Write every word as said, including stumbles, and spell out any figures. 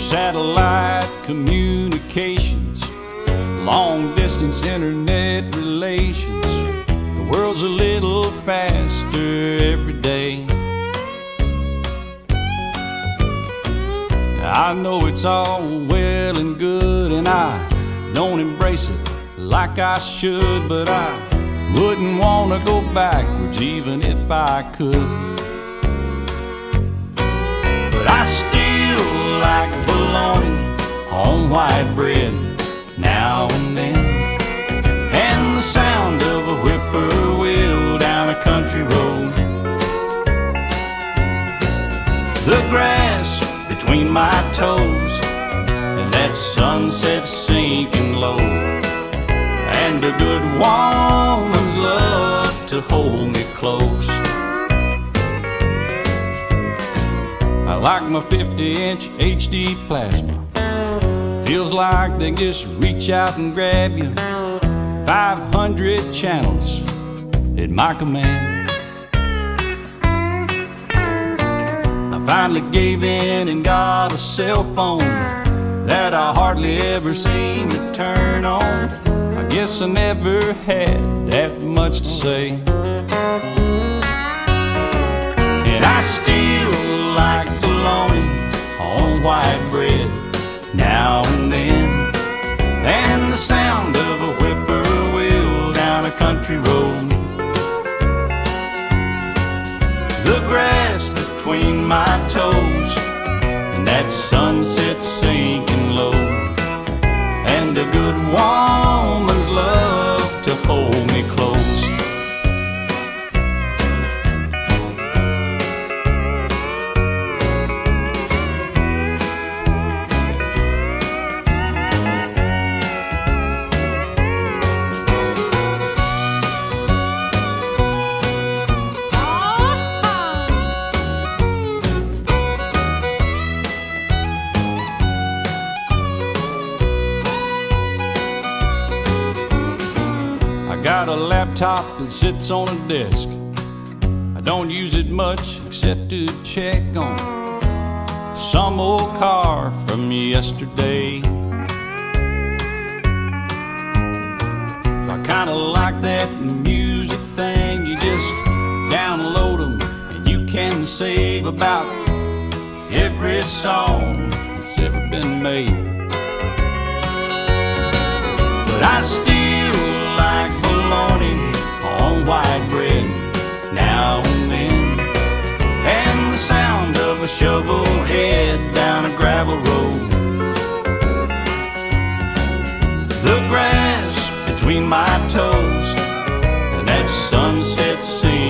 satellite communications, long-distance internet relations. The world's a little faster every day. I know it's all well and good, and I don't embrace it like I should, but I wouldn't want to go backwards even if I could. But I still like bologna on white bread now and then, and the sound of a whippoorwill down a country road. The grass between my toes and that sunset sinking low, and a good woman's love to hold me close. I like my fifty inch H D plasma. Feels like they just reach out and grab you. five hundred channels at my command. I finally gave in and got a cell phone that I hardly ever seem to turn on. I guess I never had that much to say. And I still like bologna on white bread now and then, and the sound of a whippoorwill down a country road. The grass between my toes and that sunset sinking low, and a good woman's love to hold me close. Got a laptop that sits on a desk. I don't use it much except to check on some old car from yesterday. I kinda like that music thing. You just download them and you can save about every song that's ever been made. But I still like bologna on white bread now and then, and the sound of a shovel head down a gravel road. The grass between my toes and that sunset scene